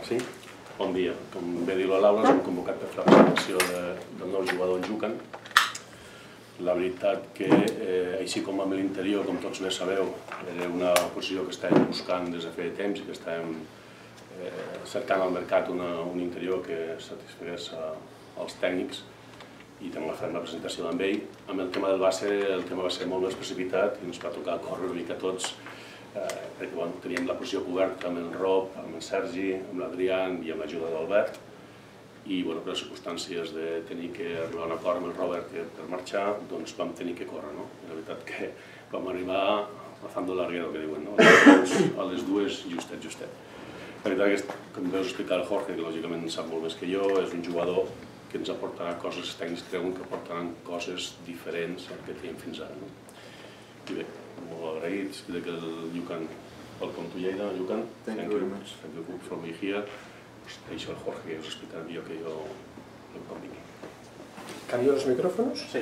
Sí? Bon dia. Com bé diu la Laura, ens hem convocat per fer la presentació del nou jugador en Jukan. La veritat que, així com amb l'interior, com tots bé sabeu, era una posició que estàvem buscant des de feia temps i que estàvem cercant al mercat un interior que satisfegués els tècnics, i també farem la presentació amb ell. Amb el tema del base, el tema va ser molt més precipitat i ens va tocar córrer una mica tots, perquè teníem la posició coberta amb el Rob, amb el Sergi, amb l'Adrián i amb l'ajuda d'Albert, i per les circumstàncies de tenir que arribar a un acord amb el Robert per marxar, doncs vam tenir que córrer. La veritat que vam arribar rozando el larguero, que diuen, a les dues, justet. La veritat que, com veus explicar el Jorge, que lògicament sap molt més que jo, és un jugador que ens aportarà coses, els tècnics creuen que aportaran coses diferents al que tenim fins ara. I bé, molt agraïts que el Jukan, welcome to Lleida, Jukan. Thank you very much. Thank you for being here. Deixo el Jorge que us explicarà millor que jo quan vingui. ¿Cambio los micrófonos? Sí.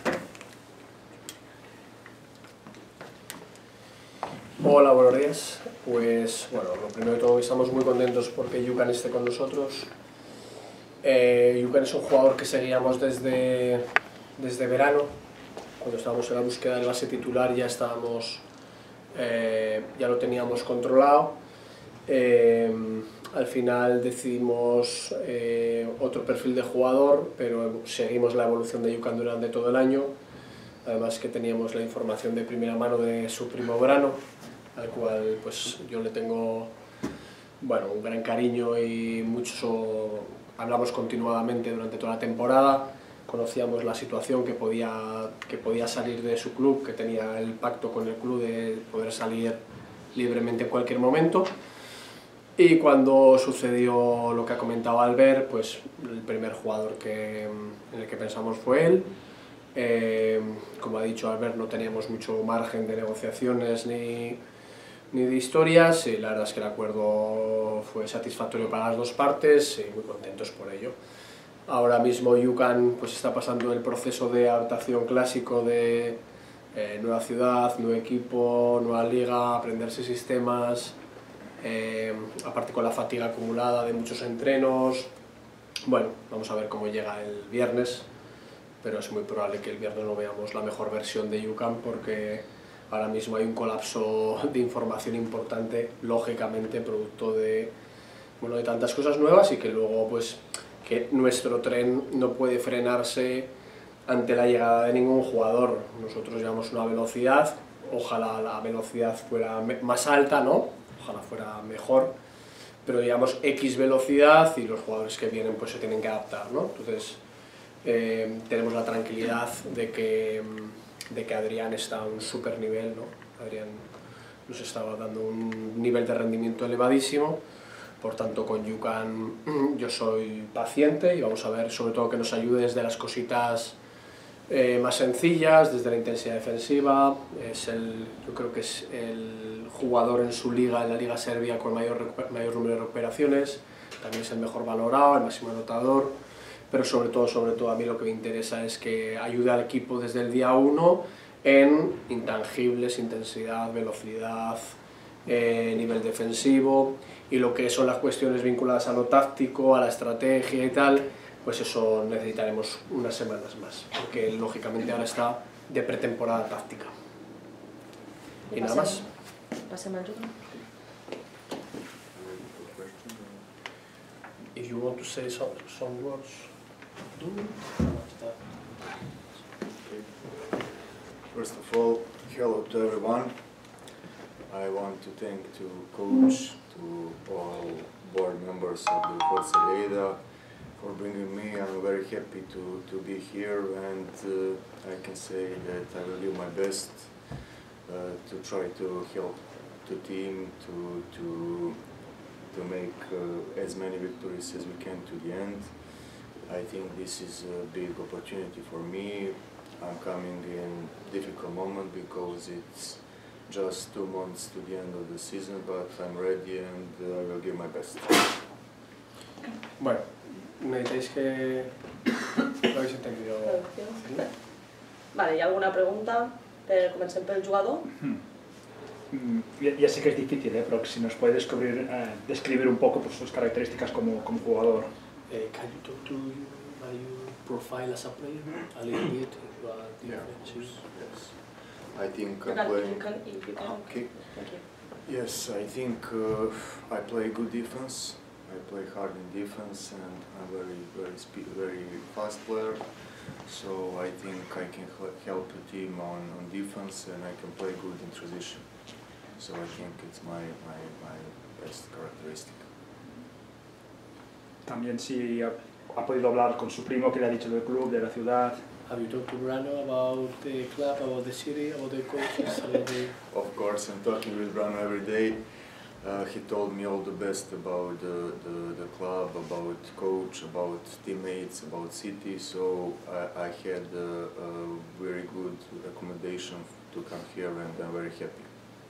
Hola, buenos días. Pues bueno, lo primero de todo, estamos muy contentos porque Jukan esté con nosotros. Jukan es un jugador que seguíamos desde verano. Cuando estábamos en la búsqueda del base titular ya lo teníamos controlado. Al final decidimos otro perfil de jugador, pero seguimos la evolución de Jukan durante todo el año. Además que teníamos la información de primera mano de su primo Brano, al cual pues yo le tengo un gran cariño y hablamos continuadamente durante toda la temporada. Conocíamos la situación que podía salir de su club, que tenía el pacto con el club de poder salir libremente en cualquier momento. Y cuando sucedió lo que ha comentado Albert, pues el primer jugador en el que pensamos fue él. Como ha dicho Albert, no teníamos mucho margen de negociaciones ni de historias, y la verdad es que el acuerdo fue satisfactorio para las dos partes y muy contentos por ello. Ahora mismo Jukan pues está pasando el proceso de adaptación clásico de nueva ciudad, nuevo equipo, nueva liga, aprenderse sistemas, aparte con la fatiga acumulada de muchos entrenos. Bueno, vamos a ver cómo llega el viernes, pero es muy probable que el viernes no veamos la mejor versión de Jukan porque ahora mismo hay un colapso de información importante, lógicamente producto de tantas cosas nuevas, y que luego pues que nuestro tren no puede frenarse ante la llegada de ningún jugador. Nosotros llevamos una velocidad, ojalá la velocidad fuera más alta, ¿no? Ojalá fuera mejor, pero digamos X velocidad y los jugadores que vienen pues se tienen que adaptar, ¿no? Entonces tenemos la tranquilidad de que Adrián está a un super nivel, ¿no? Adrián nos estaba dando un nivel de rendimiento elevadísimo. Por tanto, con Jukan yo soy paciente y vamos a ver sobre todo que nos ayude desde las cositas más sencillas, desde la intensidad defensiva. Yo creo que es el jugador en su liga, en la liga serbia, con mayor número de recuperaciones. También es el mejor valorado, el máximo anotador. Pero sobre todo a mí lo que me interesa es que ayude al equipo desde el día 1 en intangibles, intensidad, velocidad, nivel defensivo, y lo que son las cuestiones vinculadas a lo táctico, a la estrategia y tal, pues eso necesitaremos unas semanas más, porque lógicamente ahora está de pretemporada táctica. Y nada más. Pasemos al Jukan. If you want to say some words. First of all, hello to everyone. I want to thank to coach, to all board members of the Forza Lleida for bringing me. I'm very happy to be here, and I can say that I will do my best to try to help the team to make as many victories as we can to the end. I think this is a big opportunity for me. I'm coming in a difficult moment because it's just 2 months to the end of the season, but I'm ready and I will give my best. Bueno, necesitáis que lo habéis entendido. Vale, ¿hay alguna pregunta? Comencem pel jugador. Ya sé que es difícil, pero si nos puede describir un poco pues, sus características como jugador. Can you talk to your profile as a player a little bit? Yes. I think I You play. can. Okay. Thank you. Yes, I think I play good defense. I play hard in defense, and I'm very fast player. So I think I can help the team on defense, and I can play good in transition. So I think it's my best characteristic. También si ha podido hablar con su primo, que le ha dicho del club, de la ciudad. Have you talked to Brano about the club, about the city, about the coaches? Of course, I'm talking with Brano every day. He told me all the best about the club, about coach, about teammates, about city. So I had a very good accommodation to come here, and I'm very happy.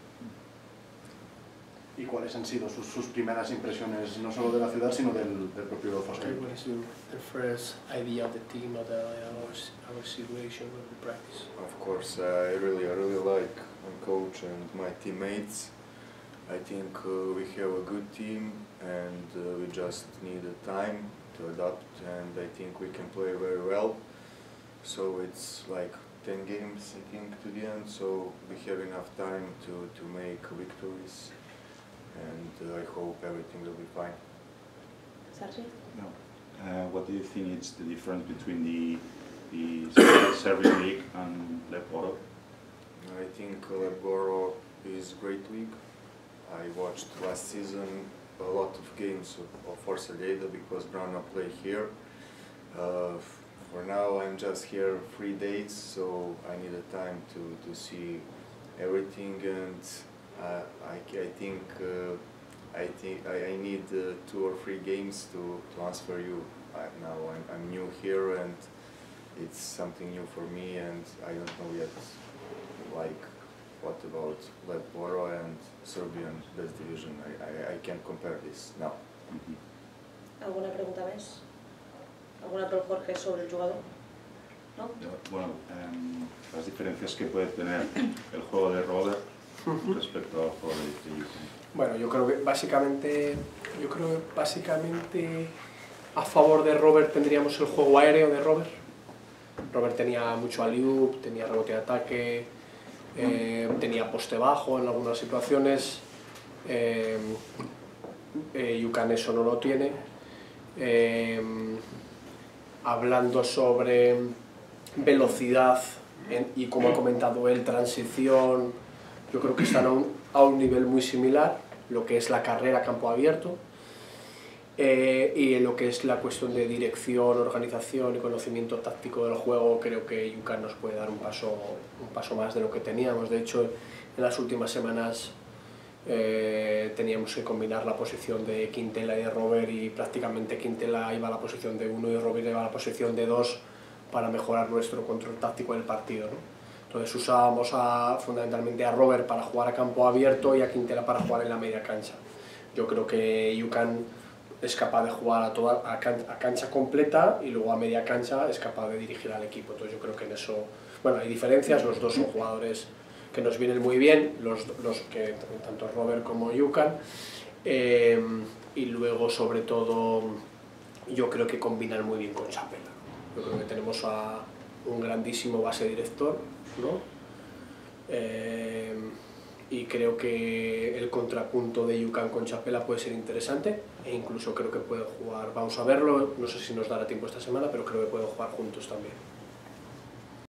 ¿Y cuáles han sido sus primeras impresiones, no solo de la ciudad, sino del propio Forçaleda? What is your first idea of the team, of our situation, of the practice? Of course, I really like my coach and my teammates. I think we have a good team, and we just need time to adapt, and I think we can play very well. So it's like 10 games, I think, to the end, so we have enough time to make victories, and I hope everything will be fine. Sergi? No. What do you think is the difference between the Serbian league and Leporo? I think Leporo is great league. I watched last season a lot of games of Forçaleda because Brano play here. For now I'm just here 3 days, so I need a time to see everything, and I think I need 2 or 3 games to answer you. Now I'm new here, and it's something new for me, and I don't know yet like what about Leporo and Serbian best division. I can't compare this now. ¿Alguna pregunta más? ¿Alguna por Jorge sobre el jugador? ¿No? Bueno, las diferencias que puede tener el juego de Robert respecto al juego de Yukan. Bueno, yo creo que básicamente a favor de Robert tendríamos el juego aéreo de Robert. Robert tenía mucho alley-oop, tenía rebote de ataque, tenía poste bajo en algunas situaciones. Yukan eso no lo tiene. Hablando sobre velocidad y como ha comentado él, transición, yo creo que están a un nivel muy similar, lo que es la carrera a campo abierto, y en lo que es la cuestión de dirección, organización y conocimiento táctico del juego, creo que Yukan nos puede dar un paso más de lo que teníamos. De hecho, en las últimas semanas teníamos que combinar la posición de Quintela y de Robert, y prácticamente Quintela iba a la posición de 1 y Robert iba a la posición de 2 para mejorar nuestro control táctico del partido, ¿no? Entonces usábamos fundamentalmente a Robert para jugar a campo abierto y a Quintela para jugar en la media cancha. Yo creo que Yukan es capaz de jugar a cancha completa, y luego a media cancha es capaz de dirigir al equipo. Entonces yo creo que en eso, bueno, hay diferencias, los dos son jugadores que nos vienen muy bien, los que tanto Robert como Yukan, y luego sobre todo yo creo que combinan muy bien con Chapela. Yo creo que tenemos a un grandísimo base director, ¿no? Y creo que el contrapunto de Yukan con Chapela puede ser interesante, e incluso creo que pueden jugar, vamos a verlo, no sé si nos dará tiempo esta semana, pero creo que pueden jugar juntos también.